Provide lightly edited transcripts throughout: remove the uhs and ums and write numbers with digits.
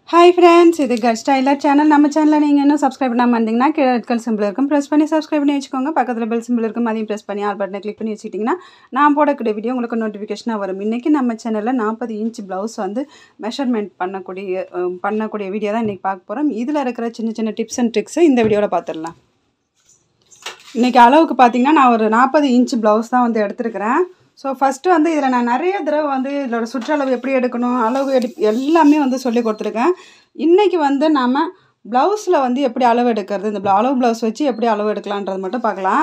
Hi friends, this is Tailor channel. நம்ம சேனலை நீங்க இன்னும் subscribe பண்ணாம இருந்தீங்கன்னா கீழ ரெட் கலர் சிம்பிள் இருக்கும் press பண்ணி subscribe பண்ணி வெச்சுக்கோங்க. பக்கத்துல bell symbol இருக்கும் அதையும் press பண்ணி ஆல் பட்டனை click பண்ணி வெச்சிட்டீங்கன்னா நான் போடக்கூடிய வீடியோ உங்களுக்கு நோட்டிஃபிகேஷனா வரும். இன்னைக்கு நம்ம சேனல்ல 40 இன்ச் blouse வந்து மெஷர்மென்ட் பண்ணக்கூடிய வீடியோ தான் இன்னைக்கு பார்க்க போறோம். இதுல இருக்கிற சின்ன டிப்ஸ் and tricks இந்த வீடியோல பாத்துறலாம். இன்னைக்கு அளவுக்கு பாத்தீங்கன்னா நான் ஒரு 40 இன்ச் blouse தான் வந்து எடுத்துக்கிறேன். So first வந்து இதல நான் நிறைய தடவை வந்து இதோட சுற்றளவு எப்படி எடுக்கணும் அளவு எல்லாமே வந்து சொல்லி கொடுத்திருக்கேன். இன்னைக்கு வந்து நாம ப்лауஸ்ல வந்து எப்படி அளவு எடுக்கிறது இந்த அளவு ப்лауஸ் வச்சு எப்படி அளவு எடுக்கலாம்ன்றது மட்டும் பார்க்கலாம்.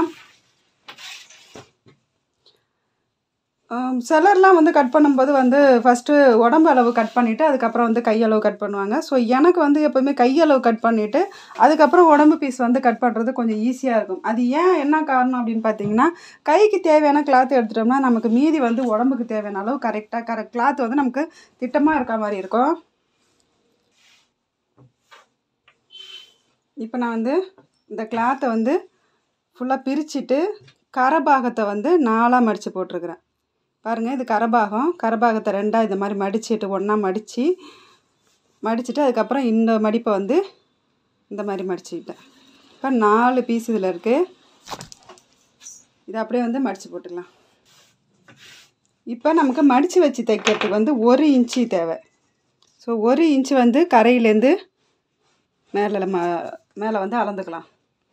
செலர்லாம் வந்து கட் பண்ணும்போது வந்து ஃபர்ஸ்ட் உடம்பு அளவு கட் பண்ணிட்டு அதுக்கு அப்புறம் வந்து கை அளவு கட் பண்ணுவாங்க. சோ எனக்கு வந்து எப்பவுமே கை அளவு கட் பண்ணிட்டு அதுக்கு அப்புறம் உடம்பு பீஸ் வந்து கட் பண்றது கொஞ்சம் ஈஸியா இருக்கும். அது ஏன் என்ன காரணம் அப்படினு பாத்தீங்கன்னா கைக்கு தேவையான கிளாத் எடுத்துட்டோம்னா நமக்கு மீதி வந்து உடம்புக்கு தேவையான அளவு கரெக்ட்டா கிளாத் வந்து நமக்கு திட்டமா இருக்க மாதிரி இருக்கும். இப்போ நான் வந்து இந்த கிளாத்தை வந்து ஃபுல்லா பிரிச்சிட்டு கரபாகத்தை வந்து நாலா மடிச்சு போட்டுருக்கேன். பாருங்க இது கரபாகத்தை ரெண்டா இந்த மாதிரி மடிச்சிட்டு ஒண்ணா மடிச்சிட்டு அதுக்கு அப்புறம் இந்த மடிப்பை வந்து இந்த மாதிரி மடிச்சிட்டேன். இப்ப 4 பீஸ் இதுல இருக்கு. இத அப்படியே வந்து மடிச்சு போட்டுக்கலாம். இப்போ நமக்கு மடிச்சு வச்சு தைக்கிறதுக்கு வந்து 1 இன்ச் தேவை. சோ 1 இன்ச் வந்து கரையில இருந்து மேல வந்து அளந்துக்கலாம்.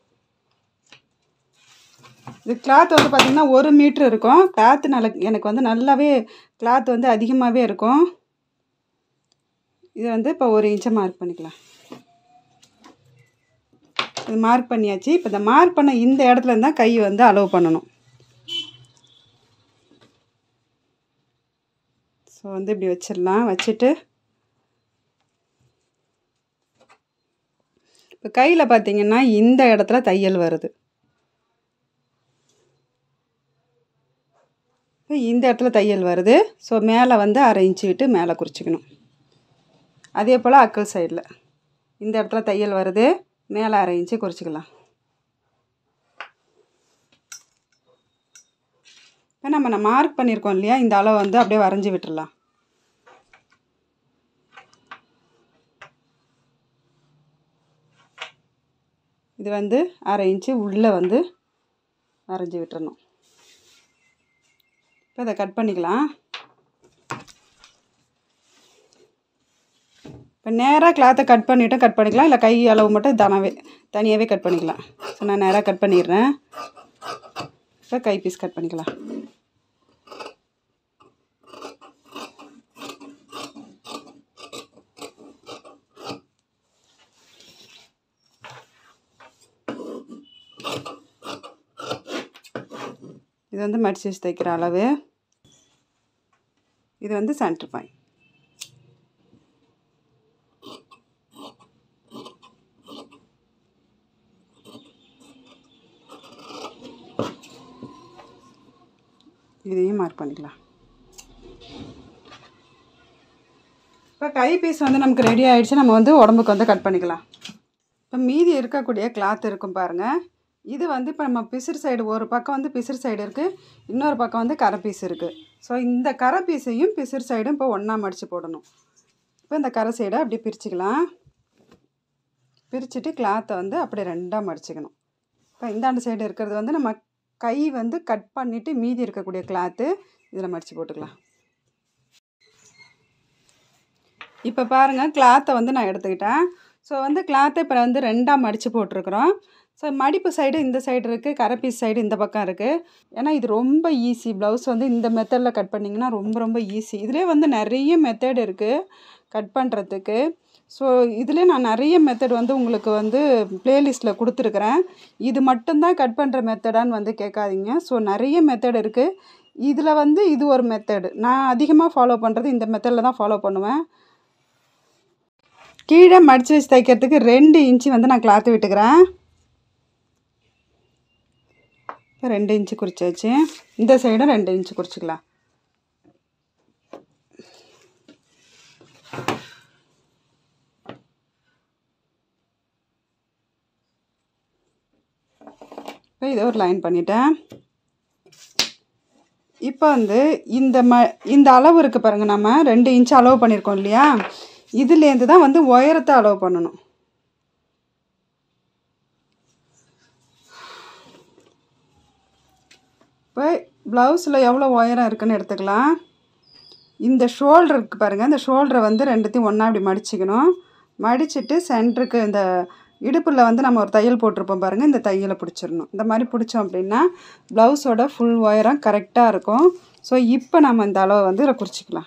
இது கிளாத் வந்து பாத்தீங்கன்னா 1 மீட்டர் இருக்கும். கிளாத் எனக்கு வந்து நல்லாவே கிளாத் வந்து அதிகமாவே இருக்கும். இது வந்து இப்ப 1 இன்ச் மார்க் பண்ணிக்கலாம். இது மார்க் பண்ணியாச்சு. இப்போ இந்த மார்க் பண்ண இந்த இடத்துல இருந்தா கை வந்து அளவு பண்ணனும். சோ வந்து இப்படி வச்சிரலாம். வச்சிட்டு இப்ப கையில பாத்தீங்கன்னா இந்த இடத்துல தையல் வருது. இந்த இடத்துல தையல் வருது. சோ மேலே வந்து 1/2 இன்ச் விட்டு மேலே குறிச்சிக்கணும். அதே போல அக்கல் சைடுல இந்த இடத்துல தையல் வருது. மேலே 1/2 இன்ச் குறிச்சிக்கலாம். இப்போ நம்ம மார்க் பண்ணிருக்கோம் இல்லையா இந்த அளவு வந்து அப்படியே வரைஞ்சி விட்டுறலாம். இது வந்து 1/2 இன்ச் உள்ள வந்து வரைஞ்சி விட்டுறணும். இப்போ இத கட் பண்ணிக்கலாம். இப்போ நேரா கிளாத்தை கட் பண்ணிக்கலாம் இல்ல கை அளவு மட்டும் தனியாவே கட் பண்ணிக்கலாம். சோ நான் நேரா கட் பண்ணிடுறேன். இப்போ கை பீஸ் கட் பண்ணிக்கலாம். இது வந்து மடிச்சு வச்சு தைக்கிற அளவு. இது வந்து சென்டர் பாயிண்ட். இதையும் மார்க் பண்ணிக்கலாம். இப்போ கை பீஸ் வந்து நமக்கு ரெடி ஆயிடுச்சு. நம்ம வந்து உடம்புக்கு வந்து கட் பண்ணிக்கலாம். இப்போ மீதி இருக்கக்கூடிய கிளாத் இருக்கும் பாருங்க. இது வந்து இப்போ நம்ம பிசிர் சைடு ஒரு பக்கம் வந்து பிசிர் சைடு இருக்கு. இன்னொரு பக்கம் வந்து கரை பீஸ் இருக்கு. சோ இந்த கரை பீஸையும் பிசிர் சைடும் இப்போ ஒண்ணா மடிச்சு போடணும். இப்போ இந்த கரை சைட அப்படியே பிரிச்சுக்கலாம். பிரிச்சிட்டு கிளாத்தை வந்து அப்படியே ரெண்டா மடிச்சுக்கணும். இப்போ இந்தாண்ட சைடு இருக்குது வந்து நம்ம கை வந்து கட் பண்ணிட்டு மீதி இருக்கக்கூடிய கிளாத் இதல மடிச்சு போட்டுக்கலாம். இப்போ பாருங்க கிளாத்தை வந்து நான் எடுத்துக்கிட்டேன். சோ வந்து கிளாத்தை இப்போ வந்து ரெண்டா மடிச்சு போட்டுருக்கோம். சோ மடிப்பு சைடு இந்த சைடு இருக்கு, கரை பீஸ் சைடு இந்த பக்கம் இருக்கு. ஏனா இது ரொம்ப ஈஸி. ப்лауஸ் வந்து இந்த மெத்தட்ல கட் பண்ணீங்கன்னா ரொம்ப ஈஸி. இதுலயே வந்து நிறைய மெத்தட் இருக்கு கட் பண்றதுக்கு. சோ இதுலயே நான் நிறைய மெத்தட் வந்து உங்களுக்கு வந்து பிளேலிஸ்ட்ல கொடுத்திருக்கேன். இது மட்டும் தான் கட் பண்ற மெத்தடான்னு வந்து கேட்காதீங்க. சோ நிறைய மெத்தட் இருக்கு. இதுல வந்து இது ஒரு மெத்தட். நான் அதிகமா ஃபாலோ பண்றது இந்த மெத்தட்ல தான் ஃபாலோ பண்ணுவேன். கீழ மடிச்சு வச்சு தைக்கிறதுக்கு 2 இன்ச் வந்து நான் கிளாத் விட்டுக்கிறேன். 2 இன்ச் குறிச்சாச்சு. இந்த சைடும் 2 இன்ச் குறிச்சிக்கலாம். இப்போ இத ஒரு லைன் பண்ணிட்டேன். இப்போ வந்து இந்த அளவு இருக்கு பாருங்க. நம்ம 2 இன்ச் அளவு பண்ணிருக்கோம் இல்லையா? இதுலேருந்து தான் வந்து உயரத்தை அளவு பண்ணணும். இப்போ ப்ளவுஸில் எவ்வளோ உயரம் இருக்குதுன்னு எடுத்துக்கலாம். இந்த ஷோல்டர் இருக்குது பாருங்கள், இந்த ஷோல்டரை வந்து ரெண்டுத்தையும் ஒன்றா இப்படி மடிச்சிக்கணும். மடிச்சுட்டு சென்டருக்கு இந்த இடுப்பில் வந்து நம்ம ஒரு தையல் போட்டிருப்போம் பாருங்கள், இந்த தையலை பிடிச்சிடணும். இந்த மாதிரி பிடிச்சோம் அப்படின்னா ப்ளவுஸோட ஃபுல் உயரம் கரெக்டாக இருக்கும். ஸோ இப்போ நம்ம இந்த அளவை வந்து இதில் குறிச்சிக்கலாம்.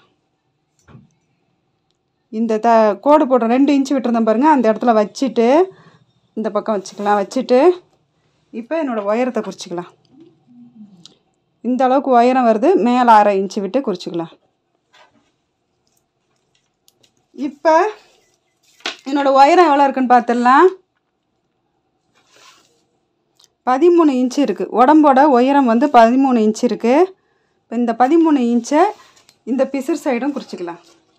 இந்த கோடு போட்டோம் 2 இன்ச்சு விட்டுருந்தோம் பாருங்கள், அந்த இடத்துல வச்சுட்டு இந்த பக்கம் வச்சுக்கலாம். வச்சுட்டு இப்போ என்னோடய உயரத்தை குறிச்சிக்கலாம். இந்த அளவுக்கு உயரம் வருது, மேலே 1/2 இன்ச்சு விட்டு குறிச்சிக்கலாம். இப்போ என்னோடய உயரம் எவ்வளோ இருக்குன்னு பார்த்துடலாம். 13 இன்ச்சு இருக்குது. உடம்போட உயரம் வந்து 13 இன்ச்சு இருக்குது. இப்போ இந்த 13 இன்ச்சை இந்த பிசிறு சைடும் குறிச்சிக்கலாம்.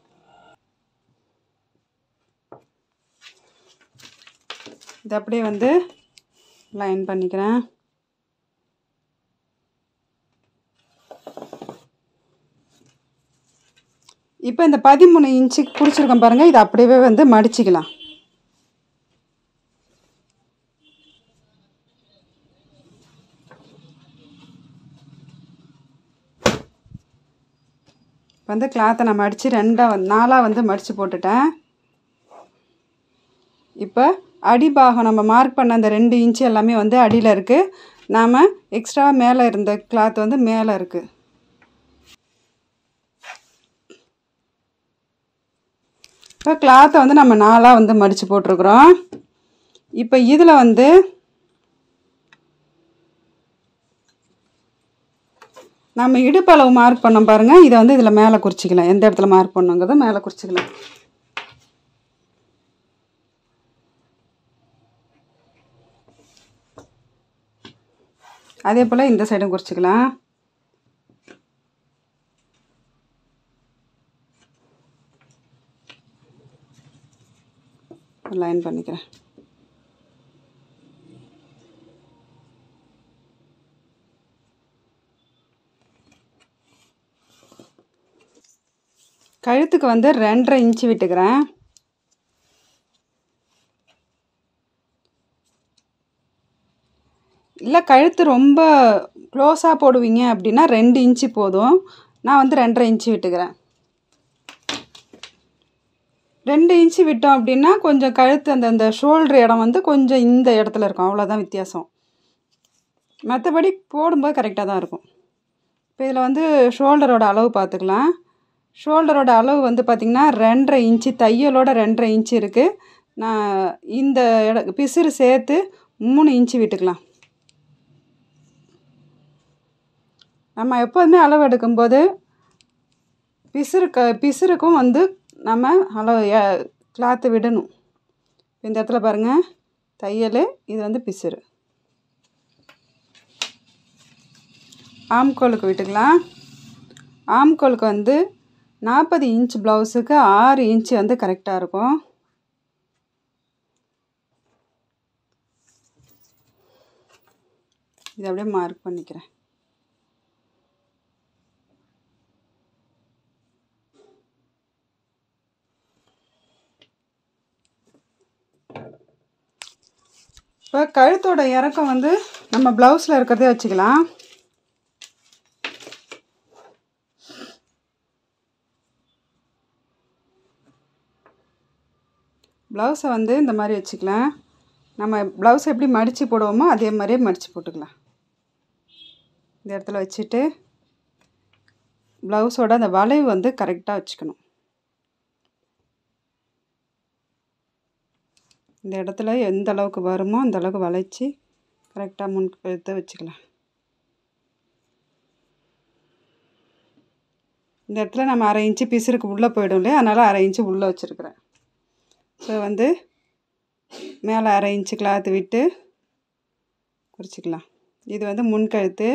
இது அப்படியே வந்து லைன் பண்ணிக்கிறேன். இப்போ இந்த 13 இன்ச்சு குறிச்சிருக்கோம் பாருங்கள், இதை அப்படியே வந்து மடிச்சிக்கலாம். வந்து கிளாத்தை நான் மடித்து 4ஆக வந்து மடித்து போட்டுட்டேன். இப்போ அடிபாகம் நம்ம மார்க் பண்ண அந்த 2 இன்ச்சு எல்லாமே வந்து அடியில் இருக்குது. நாம் எக்ஸ்ட்ரா மேலே இருந்த கிளாத் வந்து மேலே இருக்குது. இப்போ கிளாத்தை வந்து நம்ம 4ஆக வந்து மடித்து போட்டிருக்குறோம். இப்போ இதில் வந்து நம்ம இடுப்பளவு மார்க் பண்ணோம் பாருங்கள், இதை வந்து இதில் மேலே குறிச்சிக்கலாம். எந்த இடத்துல மார்க் பண்ணுங்கிறத மேலே குறிச்சிக்கலாம். அதே போல் இந்த சைடும் குறிச்சிக்கலாம். லைன் பண்ணிக்கிறேன். கழுத்துக்கு வந்து 2.5 இன்ச்சு விட்டுக்கிறேன். இல்லை கழுத்து ரொம்ப க்ளோஸாக போடுவீங்க அப்படின்னா 2 இன்ச்சு போதும். நான் வந்து 2.5 இன்ச்சு விட்டுக்கிறேன். 2 இன்ச்சு விட்டோம் அப்படின்னா கொஞ்சம் கழுத்து அந்த ஷோல்டர் இடம் வந்து கொஞ்சம் இந்த இடத்துல இருக்கும், அவ்வளோதான் வித்தியாசம். மற்றபடி போடும்போது கரெக்டாக தான் இருக்கும். இப்போ இதில் வந்து ஷோல்டரோட அளவு பார்த்துக்கலாம். ஷோல்டரோட அளவு வந்து பார்த்திங்கன்னா 2.5 இன்ச்சு, தையலோட 2.5 இன்ச்சு இருக்குது. நான் இந்த பிசிறு சேர்த்து 3 இன்ச்சு விட்டுக்கலாம். நம்ம எப்போதுமே அளவு எடுக்கும்போது பிசிறுக்கும் வந்து நம்ம அளவு கிளாத்து விடணும். இந்த இடத்துல பாருங்கள் தையல், இது வந்து பிசிறு. ஆம்கோலுக்கு விட்டுக்கலாம். ஆம்கோலுக்கு வந்து 40 இன்ச் ப்ளவுஸுக்கு 6 இன்ச்சு வந்து கரெக்டாக இருக்கும். இதை அப்படியே மார்க் பண்ணிக்கிறேன். இப்போ கழுத்தோட இறக்கம் வந்து நம்ம ப்ளவுஸில் இருக்கிறதே வச்சுக்கலாம். ப்ளவுஸை வந்து இந்த மாதிரி வச்சுக்கலாம். நம்ம ப்ளவுஸை எப்படி மடித்து போடுவோமோ அதே மாதிரியே மடித்து போட்டுக்கலாம். இந்த இடத்துல வச்சுட்டு ப்ளவுஸோட அந்த வளைவு வந்து கரெக்டாக வச்சுக்கணும். இந்த இடத்துல எந்த அளவுக்கு வருமோ அந்த அளவுக்கு வளைச்சி கரெக்டாக முன் கழுத்தை வச்சுக்கலாம். இந்த இடத்துல நம்ம 1/2 இன்ச்சு பிசிறுக்கு உள்ளே போயிடும் இல்லையா, அதனால் 1/2 இன்ச்சு உள்ளே வச்சுருக்கிறேன். ஸோ வந்து மேலே 1/2 இன்ச்சு கிளாத்து விட்டு குறிச்சிக்கலாம். இது வந்து முன்கழுத்து.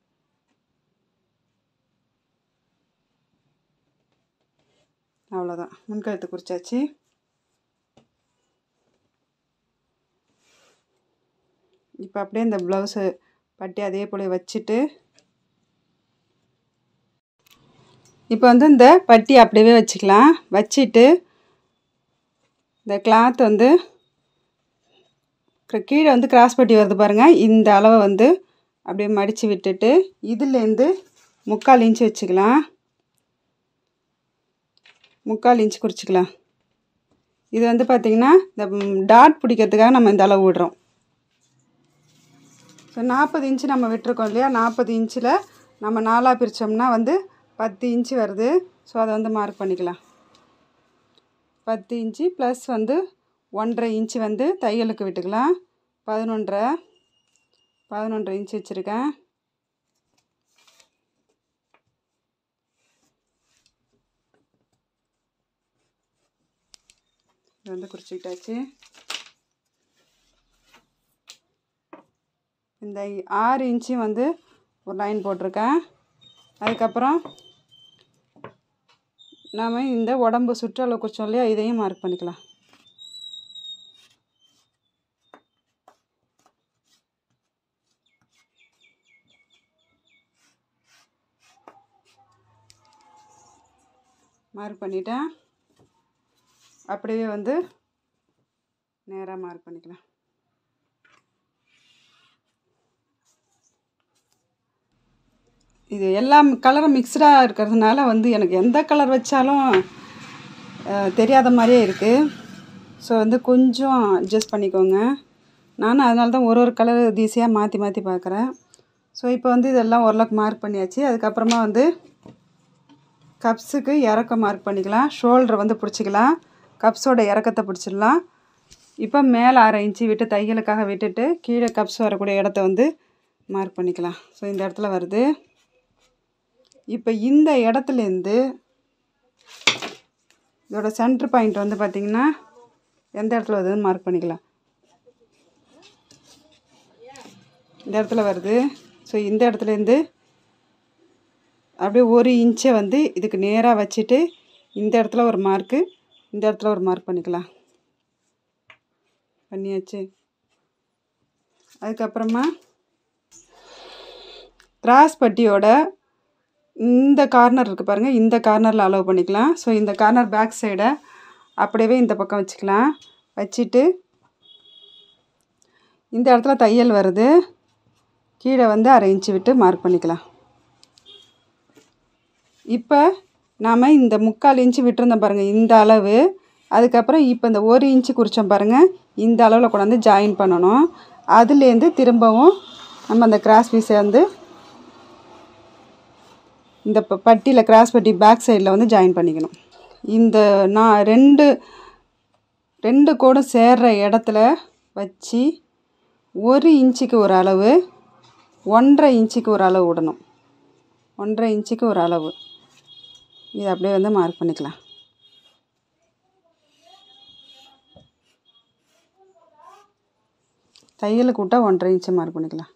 அவ்வளோதான், முன்கழுத்து குறிச்சாச்சு. இப்போ அப்படியே இந்த ப்ளவுஸு பட்டி அதே போல் வச்சுட்டு இப்போ வந்து இந்த பட்டி அப்படியே வச்சுக்கலாம். வச்சுட்டு இந்த கிளாத் வந்து கீழே வந்து கிராஸ் பட்டி வருது பாருங்கள். இந்த அளவை வந்து அப்படியே மடித்து விட்டுட்டு இதுலேருந்து 3/4 இன்ச்சு வச்சுக்கலாம். 3/4 இன்ச்சு குறிச்சிக்கலாம். இது வந்து பார்த்திங்கன்னா இந்த டாட் பிடிக்கிறதுக்காக நம்ம இந்த அளவு விடுறோம். ஸோ 40 இன்ச்சு நம்ம விட்டுருக்கோம் இல்லையா, 40 இன்ச்சில் நம்ம 4ஆக பிரித்தோம்னா வந்து 10 இன்ச்சு வருது. ஸோ அதை வந்து மார்க் பண்ணிக்கலாம். 10 இன்ச்சு ப்ளஸ் வந்து 1.5 இன்ச்சு வந்து தையலுக்கு விட்டுக்கலாம். 11 இன்ச்சு வச்சுருக்கேன். இது வந்து குறிச்சிக்கிட்டாச்சு. இந்த 6 இன்ச்சும் வந்து ஒரு லைன் போட்டிருக்கேன். அதுக்கப்புறம் நாம் இந்த உடம்பு சுற்றளவு குறிச்சோம் இல்லையா, இதையும் மார்க் பண்ணிக்கலாம். மார்க் பண்ணிட்டேன். அப்படியே வந்து நேராக மார்க் பண்ணிக்கலாம். இது எல்லாம் கலரும் மிக்ஸ்டாக இருக்கிறதுனால வந்து எனக்கு எந்த கலர் வச்சாலும் தெரியாத மாதிரியே இருக்குது. ஸோ வந்து கொஞ்சம் அட்ஜஸ்ட் பண்ணிக்கோங்க. நானும் அதனால தான் ஒரு கலர் ஈஸியாக மாற்றி மாற்றி பார்க்குறேன். ஸோ இப்போ வந்து இதெல்லாம் ஓரளவுக்கு மார்க் பண்ணியாச்சு. அதுக்கப்புறமா வந்து கப்ஸுக்கு இறக்கம் மார்க் பண்ணிக்கலாம். ஷோல்டரை வந்து பிடிச்சிக்கலாம். கப்ஸோட இறக்கத்தை பிடிச்சிடலாம். இப்போ மேலே 1/2 இன்ச்சு விட்டு தையலுக்காக விட்டுட்டு கீழே கப்ஸ் வரக்கூடிய இடத்த வந்து மார்க் பண்ணிக்கலாம். ஸோ இந்த இடத்துல வருது. இப்போ இந்த இடத்துலேருந்து இதோட சென்டர் பாயிண்ட் வந்து பார்த்திங்கன்னா எந்த இடத்துல வருதுன்னு மார்க் பண்ணிக்கலாம். இந்த இடத்துல வருது. ஸோ இந்த இடத்துலேருந்து அப்படியே 1 இன்ச்சை வந்து இதுக்கு நேராக வச்சுட்டு இந்த இடத்துல ஒரு மார்க்கு, இந்த இடத்துல ஒரு மார்க் பண்ணிக்கலாம். பண்ணியாச்சு. அதுக்கப்புறமா கிராஸ் பட்டியோட இந்த கார்னர் இருக்குது பாருங்கள், இந்த கார்னரில் அலோவ் பண்ணிக்கலாம். ஸோ இந்த கார்னர் பேக் சைடை அப்படியே இந்த பக்கம் வச்சுக்கலாம். வச்சுட்டு இந்த இடத்துல தையல் வருது. கீழே வந்து 1/2 இன்ச்சு விட்டு மார்க் பண்ணிக்கலாம். இப்போ நாம் இந்த 3/4 இன்ச்சு விட்டுருந்தோம் பாருங்கள், இந்த அளவு. அதுக்கப்புறம் இப்போ இந்த 1 இன்ச்சு குறித்தோம் பாருங்கள், இந்த அளவில் கொண்டாந்து ஜாயின் பண்ணணும். அதுலேருந்து திரும்பவும் நம்ம அந்த கிராஸ் பீஸை வந்து இந்த பட்டியில் கிராஸ் பட்டி பேக் சைடில் வந்து ஜாயின் பண்ணிக்கணும். இந்த நான் ரெண்டு கோடும் சேர்கிற இடத்துல வச்சு 1 இன்ச்சுக்கு ஒரு அளவு, 1.5 இன்ச்சுக்கு ஒரு அளவு விடணும். 1.5 இன்ச்சுக்கு ஒரு அளவு. இது அப்படியே வந்து மார்க் பண்ணிக்கலாம். தையலுக்கு விட்டால் 1.5 இன்ச்சு மார்க் பண்ணிக்கலாம்.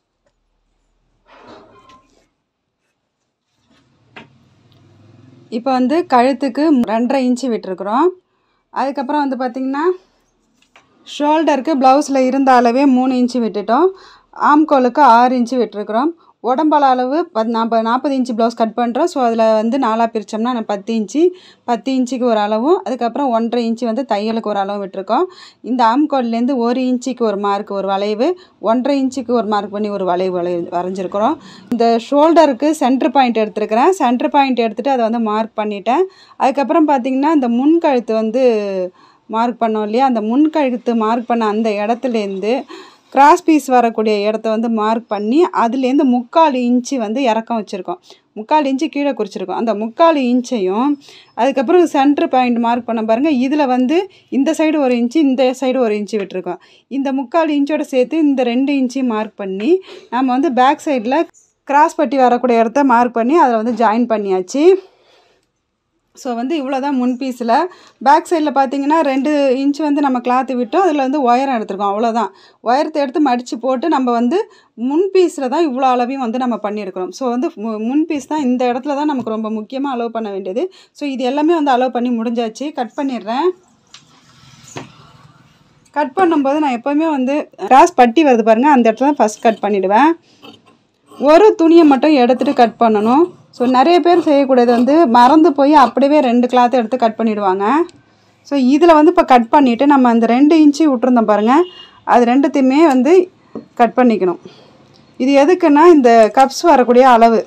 இப்போ வந்து கழுத்துக்கு 2.5 இன்ச்சு விட்டுருக்குறோம். அதுக்கப்புறம் வந்து பார்த்திங்கன்னா ஷோல்டருக்கு ப்ளவுஸில் இருந்த அளவே 3 இன்ச்சு விட்டுட்டோம். ஆம்கோலுக்கு 6 இன்ச்சு விட்டுருக்குறோம். உடம்பால் அளவு 40 இன்ச்சு ப்ளவுஸ் கட் பண்ணுறோம். ஸோ அதில் வந்து 4ஆக பிரித்தோம்னா 10 இன்ச்சு, 10 இன்ச்சுக்கு ஒரு அளவும், அதுக்கப்புறம் 1.5 இன்ச்சு வந்து தையலுக்கு ஒரு அளவும் விட்டுருக்கோம். இந்த ஆம்கோல்லேருந்து 1 இன்ச்சுக்கு ஒரு மார்க், ஒரு வளைவு, 1.5 இன்ச்சுக்கு ஒரு மார்க் பண்ணி ஒரு வளைவு வரைஞ்சிருக்கிறோம். இந்த ஷோல்டருக்கு சென்டர் பாயிண்ட் எடுத்துருக்கிறேன். சென்டர் பாயிண்ட் எடுத்துகிட்டு அதை வந்து மார்க் பண்ணிட்டேன். அதுக்கப்புறம் பார்த்திங்கன்னா இந்த முன்கழுத்து வந்து மார்க் பண்ணோம் இல்லையா, அந்த முன்கழுத்து மார்க் பண்ண அந்த இடத்துலேருந்து கிராஸ் பீஸ் வரக்கூடிய இடத்த வந்து மார்க் பண்ணி அதுலேருந்து 3/4 இன்ச்சு வந்து இறக்கம் வச்சுருக்கோம். 3/4 இன்ச்சு கீழே குறிச்சிருக்கோம். அந்த 3/4 இன்ச்சையும் அதுக்கப்புறம் சென்டர் பாயிண்ட் மார்க் பண்ண பாருங்கள், இதில் வந்து இந்த சைடு 1 இன்ச்சு, இந்த சைடு 1 இன்ச்சு விட்டுருக்கோம். இந்த 3/4 இன்ச்சோட சேர்த்து இந்த 2 இன்ச்சையும் மார்க் பண்ணி நம்ம வந்து பேக் சைடில் கிராஸ் பட்டி வரக்கூடிய இடத்த மார்க் பண்ணி அதில் வந்து ஜாயின் பண்ணியாச்சு. ஸோ வந்து இவ்வளோ தான் முன் பீஸில். பேக் சைடில் பார்த்தீங்கன்னா 2 இன்ச்சு வந்து நம்ம கிளாத்து விட்டோம். அதில் வந்து ஒயரம் எடுத்துருக்கோம். அவ்வளோதான். ஒயரத்தை எடுத்து மடித்து போட்டு நம்ம வந்து முன் பீஸில் தான் இவ்வளோ அளவையும் வந்து நம்ம பண்ணியிருக்கிறோம். ஸோ வந்து முன் பீஸ் தான் இந்த இடத்துல தான் நமக்கு ரொம்ப முக்கியமாக அலோவ் பண்ண வேண்டியது. ஸோ இது எல்லாமே வந்து அலோவ் பண்ணி முடிஞ்சாச்சு. கட் பண்ணிடுறேன். கட் பண்ணும்போது நான் எப்போவுமே வந்து கிராஸ் பட்டி வருது பாருங்கள், அந்த இடத்துல தான் ஃபஸ்ட் கட் பண்ணிவிடுவேன். ஒரு துணியை மட்டும் எடுத்துகிட்டு கட் பண்ணணும். ஸோ நிறைய பேர் செய்யக்கூடியது வந்து மறந்து போய் அப்படியே 2 கிளாத்தை எடுத்து கட் பண்ணிவிடுவாங்க. ஸோ இதில் வந்து இப்போ கட் பண்ணிவிட்டு நம்ம அந்த 2 இன்ச்சு விட்டுருந்தோம் பாருங்கள், அது ரெண்டுத்தையுமே வந்து கட் பண்ணிக்கணும். இது எதுக்குன்னா இந்த கப்ஸ் வரக்கூடிய அளவு.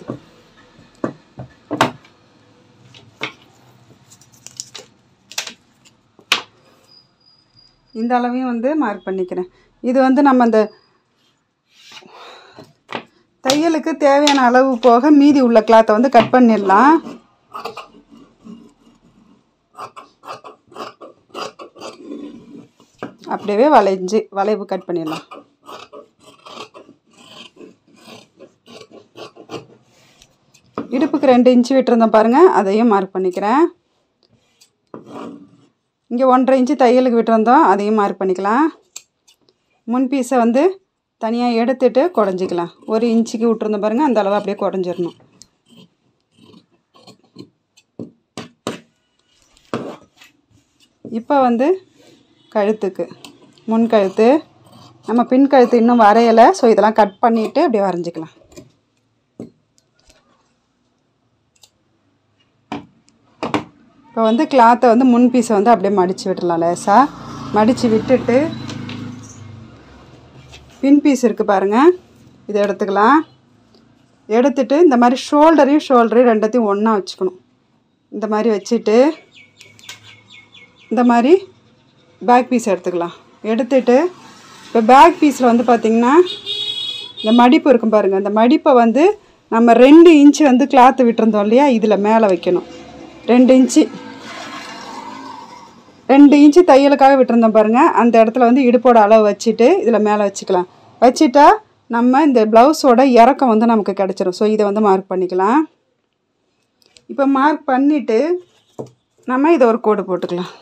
இந்த அளவையும் வந்து மார்க் பண்ணிக்கிறேன். இது வந்து நம்ம அந்த தையலுக்கு தேவையான அளவு போக மீதி உள்ள கிளாத்தை வந்து கட் பண்ணிடலாம். அப்படியே வளைவு கட் பண்ணிடலாம். இடுப்புக்கு 2 இன்ச்சு விட்டுருந்தோம் பாருங்கள், அதையும் மார்க் பண்ணிக்கிறேன். இங்கே 1.5 இன்ச்சு தையலுக்கு விட்டுருந்தோம், அதையும் மார்க் பண்ணிக்கலாம். முன் பீஸை வந்து தனியாக எடுத்துட்டு குடஞ்சிக்கலாம். 1 இன்ச்சுக்கு விட்டுருந்தோம் பாருங்கள், அந்த அளவு அப்படியே குடஞ்சிடணும். இப்போ வந்து கழுத்துக்கு முன் கழுத்து, நம்ம பின் கழுத்து இன்னும் வரையலை. ஸோ இதெல்லாம் கட் பண்ணிவிட்டு அப்படியே வரைஞ்சிக்கலாம். இப்போ வந்து கிளாத்தை வந்து முன் பீஸை வந்து அப்படியே மடித்து விட்டுடலாம். லேசாக மடித்து விட்டுட்டு பின் பீஸ் இருக்குது பாருங்கள், இதை எடுத்துக்கலாம். எடுத்துட்டு இந்த மாதிரி ஷோல்டரையும் ரெண்டத்தையும் ஒன்றா வச்சுக்கணும். இந்த மாதிரி வச்சுட்டு இந்த மாதிரி பேக் பீஸ் எடுத்துக்கலாம். எடுத்துட்டு இப்போ பேக் பீஸில் வந்து பார்த்திங்கன்னா இந்த மடிப்பு இருக்கும் பாருங்கள், இந்த மடிப்பை வந்து நம்ம 2 இன்ச்சு வந்து கிளாத்து விட்டுருந்தோம் இல்லையா, இதில் மேலே வைக்கணும். 2 இன்ச்சு தையலுக்காக விட்டுருந்தோம் பாருங்கள், அந்த இடத்துல வந்து இடுப்போட அளவு வச்சுட்டு இதில் மேலே வச்சுக்கலாம். வச்சுட்டா நம்ம இந்த ப்ளவுஸோட இறக்கம் வந்து நமக்கு கிடச்சிரும். ஸோ இதை வந்து மார்க் பண்ணிக்கலாம். இப்போ மார்க் பண்ணிவிட்டு நம்ம இதை ஒரு கோடு போட்டுக்கலாம்.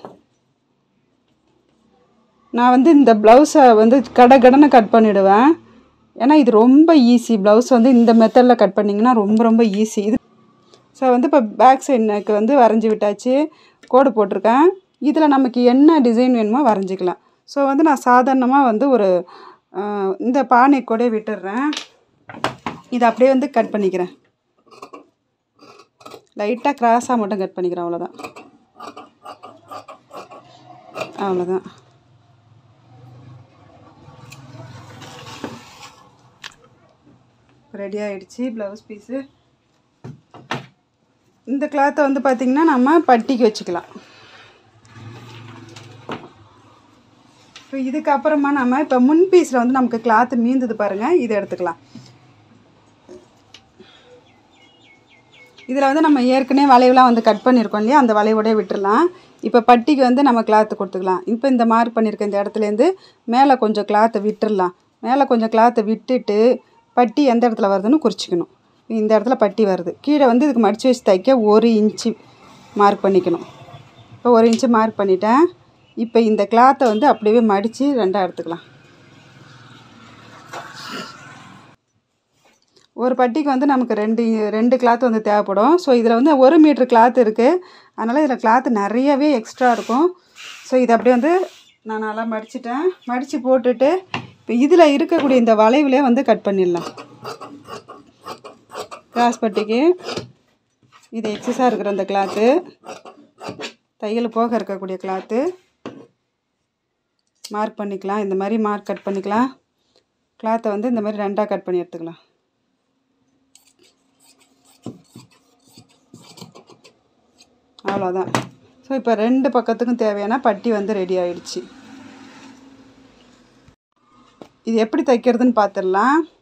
நான் வந்து இந்த ப்ளவுஸை வந்து கடன்னு கட் பண்ணிவிடுவேன். ஏன்னா இது ரொம்ப ஈஸி. ப்ளவுஸ் வந்து இந்த மெத்தடில் கட் பண்ணிங்கன்னா ரொம்ப ஈஸி. இது ஸோ வந்து இப்போ பேக் சைடு நெக்கு வந்து வரைஞ்சி விட்டாச்சு, கோடு போட்டிருக்கேன். இதில் நமக்கு என்ன டிசைன் வேணுமோ வரைஞ்சிக்கலாம். ஸோ வந்து நான் சாதாரணமாக வந்து ஒரு இந்த பானை கூட விட்டுடுறேன். இதை அப்படியே வந்து கட் பண்ணிக்கிறேன். லைட்டாக கிராஸாக மட்டும் கட் பண்ணிக்கிறேன். அவ்வளோதான். ரெடி ஆகிடுச்சு ப்ளவுஸ் பீஸு. இந்த கிளாத்தை வந்து பார்த்திங்கன்னா நம்ம பட்டிக்கு வச்சுக்கலாம். இப்போ இதுக்கப்புறமா நம்ம இப்போ முன் பீஸில் வந்து நமக்கு கிளாத்து மீந்தது பாருங்கள், இதை எடுத்துக்கலாம். இதில் வந்து நம்ம ஏற்கனவே வளைவுலாம் வந்து கட் பண்ணியிருக்கோம் இல்லையா, அந்த வளைவோடய விட்டுடலாம். இப்போ பட்டிக்கு வந்து நம்ம கிளாத்து கொடுத்துக்கலாம். இப்போ இந்த மார்க் பண்ணியிருக்க இந்த இடத்துலேருந்து மேலே கொஞ்சம் கிளாத்தை விட்டுடலாம். மேலே கொஞ்சம் கிளாத்தை விட்டுட்டு பட்டி எந்த இடத்துல வருதுன்னு குறிச்சிக்கணும். இந்த இடத்துல பட்டி வருது. கீழே வந்து இதுக்கு மடித்து வச்சு தைக்க 1 இன்ச்சு மார்க் பண்ணிக்கணும். இப்போ 1 இன்ச்சு மார்க் பண்ணிட்டேன். இப்போ இந்த கிளாத்தை வந்து அப்படியே மடித்து 2ஆக எடுத்துக்கலாம். ஒரு பட்டிக்கு வந்து நமக்கு ரெண்டு கிளாத் வந்து தேவைப்படும். ஸோ இதில் வந்து 1 மீட்டர் கிளாத் இருக்குது. அதனால் இதில் கிளாத் நிறையவே எக்ஸ்ட்ரா இருக்கும். ஸோ இதை அப்படியே வந்து நான் நல்லா மடிச்சிட்டேன். மடித்து போட்டுட்டு இப்போ இதில் இருக்கக்கூடிய இந்த வளைவுலேயே வந்து கட் பண்ணிடலாம். கிராஸ் பட்டிக்கு இது எக்ஸஸாக இருக்கிற அந்த கிளாத்து, தையல் போக இருக்கக்கூடிய கிளாத்து மார்க் பண்ணிக்கலாம். இந்த மாதிரி மார்க் கட் பண்ணிக்கலாம். கிளாத்தை வந்து இந்த மாதிரி 2ஆக கட் பண்ணி எடுத்துக்கலாம். அவ்வளோதான். ஸோ இப்போ 2 பக்கத்துக்கும் தேவையான பட்டி வந்து ரெடி ஆகிடுச்சு. இது எப்படி தைக்கிறதுன்னு பார்த்துடலாம்.